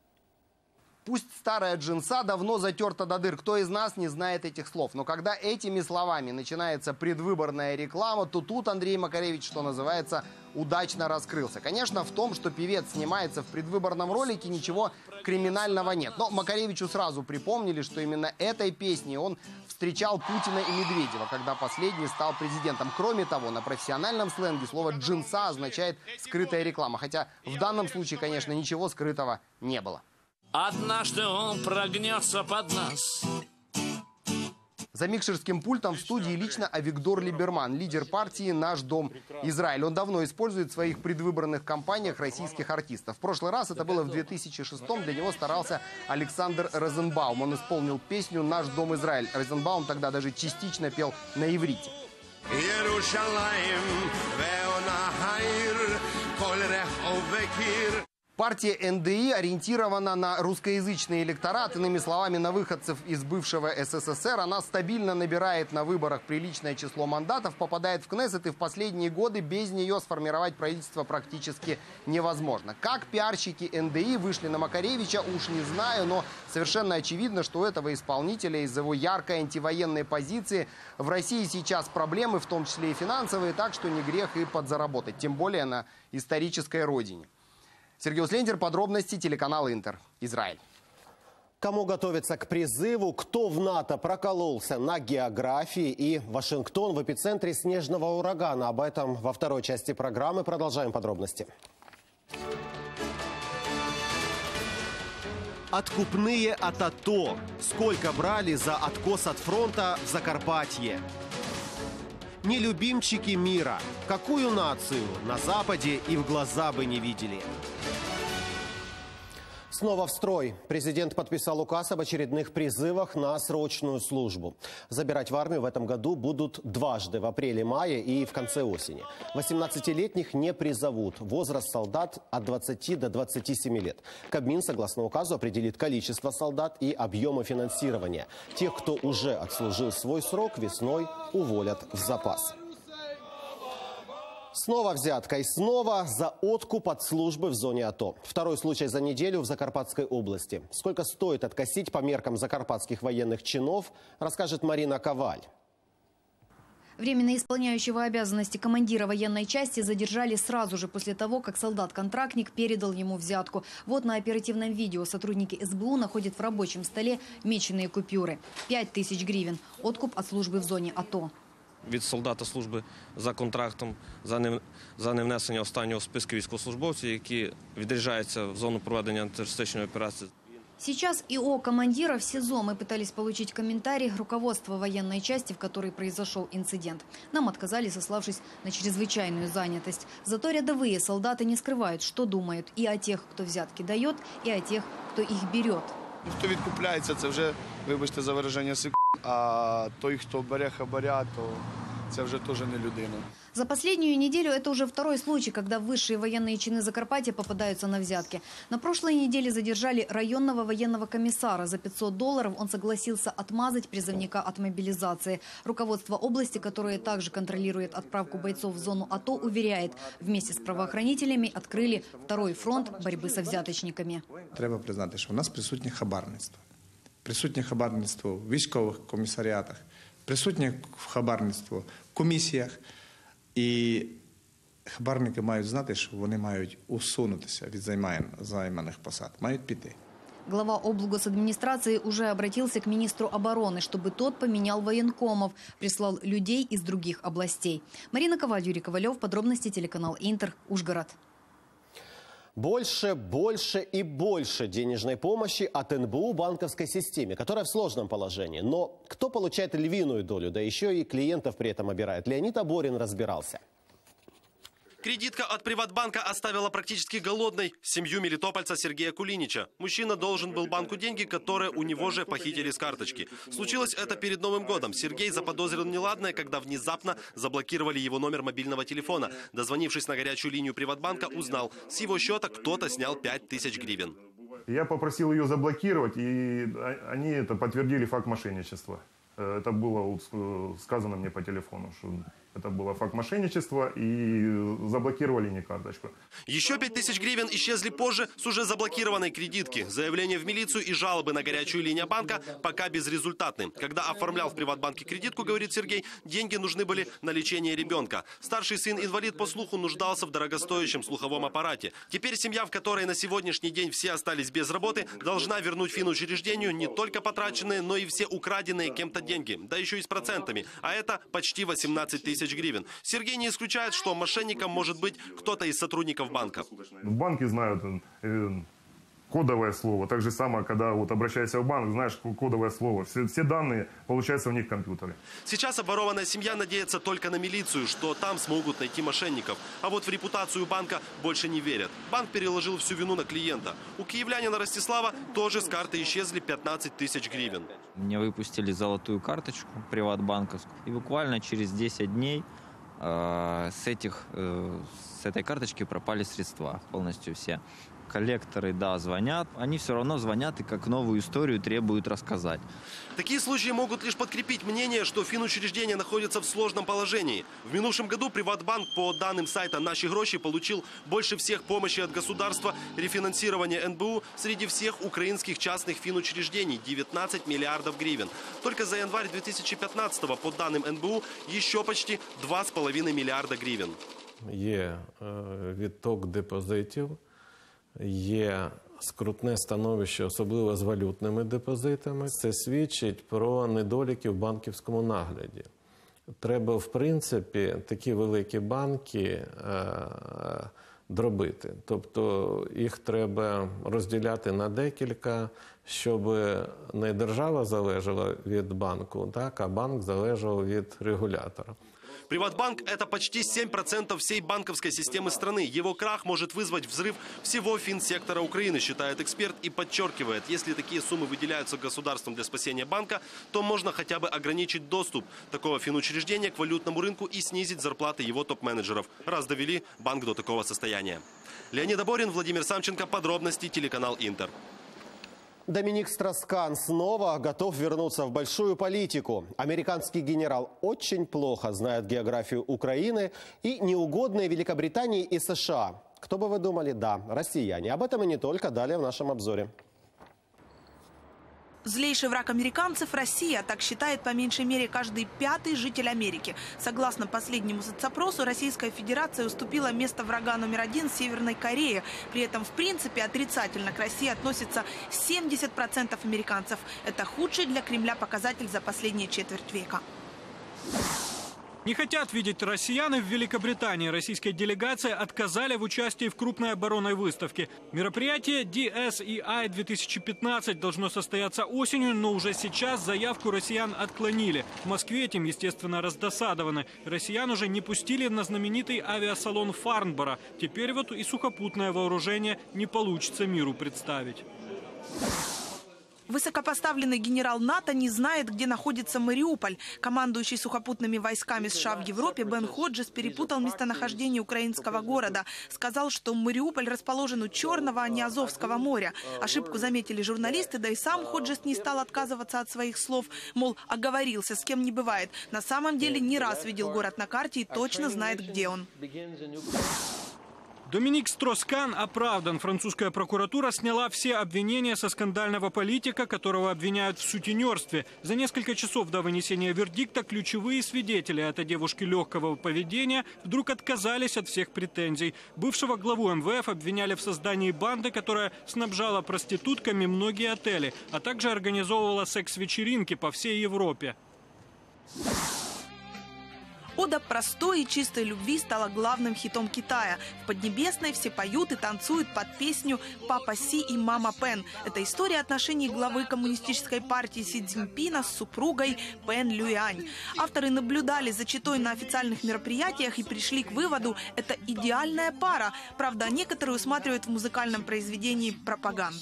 Пусть старая джинса давно затерта до дыр. Кто из нас не знает этих слов? Но когда этими словами начинается предвыборная реклама, то тут Андрей Макаревич, что называется, удачно раскрылся. Конечно, в том, что певец снимается в предвыборном ролике, ничего криминального нет. Но Макаревичу сразу припомнили, что именно этой песней он встречал Путина и Медведева, когда последний стал президентом. Кроме того, на профессиональном сленге слово «джинса» означает «скрытая реклама». Хотя в данном случае, конечно, ничего скрытого не было. Однажды он прогнется под нас. За микшерским пультом в студии лично Авигдор Либерман, лидер партии «Наш дом Израиль». Он давно использует в своих предвыборных кампаниях российских артистов. В прошлый раз, это было в две тысячи шестом, для него старался Александр Розенбаум. Он исполнил песню «Наш дом Израиль». Розенбаум тогда даже частично пел на иврите. Партия эн дэ и ориентирована на русскоязычный электорат, иными словами, на выходцев из бывшего эс эс эс эр. Она стабильно набирает на выборах приличное число мандатов, попадает в Кнессет, и в последние годы без нее сформировать правительство практически невозможно. Как пиарщики эн дэ и вышли на Макаревича, уж не знаю, но совершенно очевидно, что у этого исполнителя из-за его яркой антивоенной позиции в России сейчас проблемы, в том числе и финансовые, так что не грех и подзаработать, тем более на исторической родине. Сергей Услендер, подробности, телеканал Интер, Израиль. Кому готовиться к призыву, кто в НАТО прокололся на географии, и Вашингтон в эпицентре снежного урагана. Об этом во второй части программы. Продолжаем подробности. Откупные от АТО. Сколько брали за откос от фронта в Закарпатье? Нелюбимчики мира. Какую нацию на Западе и в глаза бы не видели? Снова в строй. Президент подписал указ об очередных призывах на срочную службу. Забирать в армию в этом году будут дважды, в апреле-мае и в конце осени. восемнадцатилетних не призовут. Возраст солдат от двадцати до двадцати семи лет. Кабмин, согласно указу, определит количество солдат и объемы финансирования. Тех, кто уже отслужил свой срок, весной уволят в запас. Снова взятка и снова за откуп от службы в зоне АТО. Второй случай за неделю в Закарпатской области. Сколько стоит откосить по меркам закарпатских военных чинов, расскажет Марина Коваль. Временно исполняющего обязанности командира военной части задержали сразу же после того, как солдат-контрактник передал ему взятку. Вот на оперативном видео сотрудники эс бэ у находят в рабочем столе меченые купюры. пять тысяч гривен. Откуп от службы в зоне АТО. Від солдата служби за контрактом за, не, за невнесення останнього списку військовослужбовців, які відряджаються в зону проведення антитерористичної операції. Сейчас и о командиров СИЗО мы пытались получить комментарий руководства военной части, в которой произошел инцидент. Нам отказали, сославшись на чрезвычайную занятость. Зато рядовые солдаты не скрывают, что думают и о тех, кто взятки дает, и о тех, кто их берет. Хто відкупляється, це вже, вибачте за вираження, сик, а той, хто бере хабаря, то це вже теж не людина. За последнюю неделю это уже второй случай, когда высшие военные чины Закарпатья попадаются на взятки. На прошлой неделе задержали районного военного комиссара. За пятьсот долларов он согласился отмазать призывника от мобилизации. Руководство области, которое также контролирует отправку бойцов в зону АТО, уверяет, вместе с правоохранителями открыли второй фронт борьбы со взяточниками. Треба признати, що у нас присутнє хабарництво. Присутнє хабарництво в військових комісаріатах, присутнє хабарництво в комісіях. І хабарники мають знати, що вони мають усунутися від займаних посад, мають піти. Глава облгосадминистрации уже обратился к министру обороны, чтобы тот поменял военкомов, прислал людей из других областей. Марина Коваль, Юрий Ковалев, подробности, телеканал Интер, Ужгород. Больше, больше и больше денежной помощи от эн бэ у банковской системе, которая в сложном положении. Но кто получает львиную долю, да еще и клиентов при этом обирает? Леонид Аборин разбирался. Кредитка от Приватбанка оставила практически голодной семью мелитопольца Сергея Кулинича. Мужчина должен был банку деньги, которые у него же похитили с карточки. Случилось это перед Новым годом. Сергей заподозрил неладное, когда внезапно заблокировали его номер мобильного телефона. Дозвонившись на горячую линию Приватбанка, узнал, с его счета кто-то снял пять тысяч гривен. Я попросил ее заблокировать, и они это подтвердили факт мошенничества. Это было сказано мне по телефону, что это было факт мошенничества, и заблокировали не карточку. Еще пять тысяч гривен исчезли позже с уже заблокированной кредитки. Заявление в милицию и жалобы на горячую линию банка пока безрезультатны. Когда оформлял в Приватбанке кредитку, говорит Сергей, деньги нужны были на лечение ребенка. Старший сын, инвалид по слуху, нуждался в дорогостоящем слуховом аппарате. Теперь семья, в которой на сегодняшний день все остались без работы, должна вернуть финучреждению не только потраченные, но и все украденные кем-то деньги, да еще и с процентами. А это почти восемнадцать тысяч гривен. Сергей не исключает, что мошенником может быть кто-то из сотрудников банка. Банки знают э, кодовое слово. Так же самое, когда вот обращаешься в банк, знаешь кодовое слово. Все, все данные получаются в них в компьютере. Сейчас обворованная семья надеется только на милицию, что там смогут найти мошенников. А вот в репутацию банка больше не верят. Банк переложил всю вину на клиента. У киевлянина Ростислава тоже с карты исчезли пятнадцать тысяч гривен. Мне выпустили золотую карточку приватбанковскую. И буквально через десять дней э, с, этих, э, с этой карточки пропали средства полностью все. Коллекторы, да, звонят. Они все равно звонят и как новую историю требуют рассказать. Такие случаи могут лишь подкрепить мнение, что финучреждение находится в сложном положении. В минувшем году Приватбанк, по данным сайта «Наши гроши», получил больше всех помощи от государства, рефинансирования эн бэ у среди всех украинских частных финучреждений – девятнадцать миллиардов гривен. Только за январь две тысячи пятнадцатого, по данным эн бэ у, еще почти два с половиной миллиарда гривен. Є відток депозитів. Є скрутне становище, особливо з валютними депозитами. Це свідчить про недоліки в банківському нагляді. Треба, в принципі, такі великі банки дробити. Тобто їх треба розділяти на декілька, щоб не держава залежала від банку, так, а банк залежав від регулятора. Приватбанк – это почти семь процентов всей банковской системы страны. Его крах может вызвать взрыв всего финсектора Украины, считает эксперт и подчеркивает, если такие суммы выделяются государством для спасения банка, то можно хотя бы ограничить доступ такого финучреждения к валютному рынку и снизить зарплаты его топ-менеджеров, раз довели банк до такого состояния. Леонид Аборин, Владимир Самченко. Подробности, телеканал Интер. Доминик Строскан снова готов вернуться в большую политику. Американский генерал очень плохо знает географию Украины и неугодные Великобритании и США. Кто бы вы думали? Да, россияне. Об этом и не только. Далее в нашем обзоре. Злейший враг американцев – Россия. Так считает по меньшей мере каждый пятый житель Америки. Согласно последнему соцопросу, Российская Федерация уступила место врага номер один Северной Корее. При этом, в принципе, отрицательно к России относится семьдесят процентов американцев. Это худший для Кремля показатель за последние четверть века. Не хотят видеть россияне в Великобритании. Российской делегации отказали в участии в крупной оборонной выставке. Мероприятие ди эс и ай две тысячи пятнадцать должно состояться осенью, но уже сейчас заявку россиян отклонили. В Москве этим, естественно, раздосадованы. Россиян уже не пустили на знаменитый авиасалон Фарнборо. Теперь вот и сухопутное вооружение не получится миру представить. Высокопоставленный генерал НАТО не знает, где находится Мариуполь. Командующий сухопутными войсками США в Европе Бен Ходжес перепутал местонахождение украинского города. Сказал, что Мариуполь расположен у Черного, а не Азовского моря. Ошибку заметили журналисты, да и сам Ходжес не стал отказываться от своих слов. Мол, оговорился, с кем не бывает. На самом деле не раз видел город на карте и точно знает, где он. Доминик Строскан оправдан. Французская прокуратура сняла все обвинения со скандального политика, которого обвиняют в сутенерстве. За несколько часов до вынесения вердикта ключевые свидетели этой девушки легкого поведения вдруг отказались от всех претензий. Бывшего главу эм вэ эф обвиняли в создании банды, которая снабжала проститутками многие отели, а также организовывала секс-вечеринки по всей Европе. Ода простой и чистой любви стала главным хитом Китая. В Поднебесной все поют и танцуют под песню «Папа Си» и «Мама Пен». Это история отношений главы коммунистической партии Си Цзиньпина с супругой Пен Люянь. Авторы наблюдали за четой на официальных мероприятиях и пришли к выводу – это идеальная пара. Правда, некоторые усматривают в музыкальном произведении пропаганду.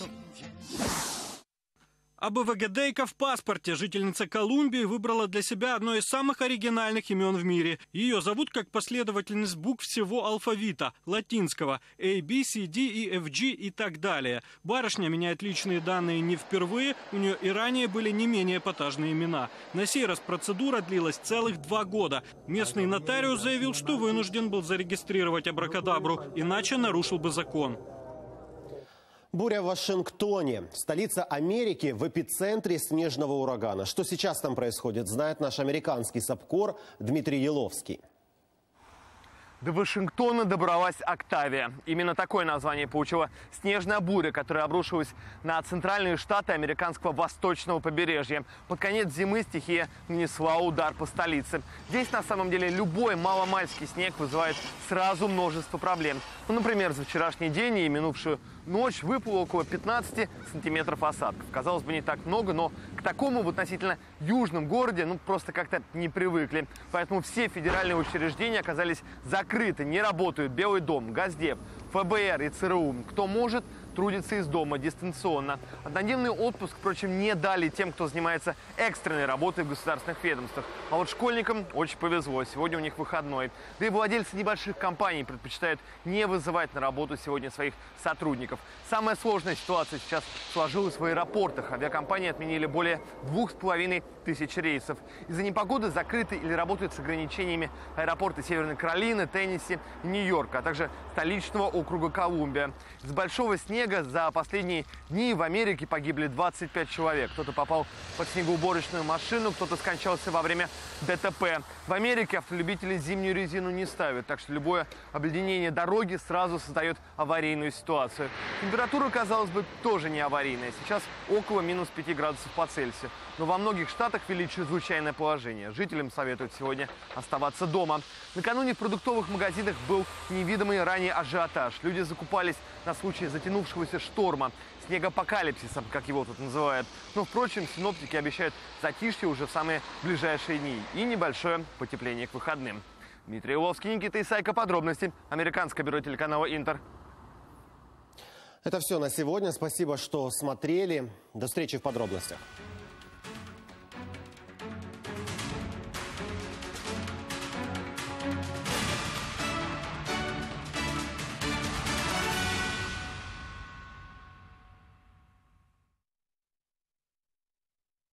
Абывагадейка в паспорте. Жительница Колумбии выбрала для себя одно из самых оригинальных имен в мире. Ее зовут как последовательность букв всего алфавита, латинского – A, B, C, D, E, F, G и так далее. Барышня меняет личные данные не впервые, у нее и ранее были не менее эпатажные имена. На сей раз процедура длилась целых два года. Местный нотариус заявил, что вынужден был зарегистрировать абракадабру, иначе нарушил бы закон. Буря в Вашингтоне. Столица Америки в эпицентре снежного урагана. Что сейчас там происходит, знает наш американский САПКОР Дмитрий Еловский. До Вашингтона добралась Октавия. Именно такое название получила снежная буря, которая обрушилась на центральные штаты американского восточного побережья. Под конец зимы стихия нанесла удар по столице. Здесь на самом деле любой маломальский снег вызывает сразу множество проблем. Ну, например, за вчерашний день и минувшую ночь выпало около пятнадцати сантиметров осадков. Казалось бы, не так много, но к такому в относительно южном городе ну просто как-то не привыкли. Поэтому все федеральные учреждения оказались закрыты, не работают. Белый дом, Госдеп, эф бэ эр и цэ эр у. Кто может, трудится из дома дистанционно. Однодневный отпуск, впрочем, не дали тем, кто занимается экстренной работой в государственных ведомствах. А вот школьникам очень повезло. Сегодня у них выходной. Да и владельцы небольших компаний предпочитают не вызывать на работу сегодня своих сотрудников. Самая сложная ситуация сейчас сложилась в аэропортах. Авиакомпании отменили более двух с половиной тысяч рейсов. Из-за непогоды закрыты или работают с ограничениями аэропорты Северной Каролины, Теннесси и Нью-Йорка, а также столичного округа Колумбия. С большого снега снега за последние дни в Америке погибли двадцать пять человек. Кто-то попал под снегоуборочную машину, кто-то скончался во время ДТП. В Америке автолюбители зимнюю резину не ставят, так что любое обледенение дороги сразу создает аварийную ситуацию. Температура, казалось бы, тоже не аварийная. Сейчас около минус пяти градусов по Цельсию. Но во многих штатах ввели чрезвычайное положение. Жителям советуют сегодня оставаться дома. Накануне в продуктовых магазинах был невидимый ранее ажиотаж. Люди закупались на случай затянувшегося шторма, снегопокалипсиса, как его тут называют. Но, впрочем, синоптики обещают затишье уже в самые ближайшие дни и небольшое потепление к выходным. Дмитрий Уловский, Никита Исайко. Подробности. Американское бюро телеканала «Интер». Это все на сегодня. Спасибо, что смотрели. До встречи в подробностях.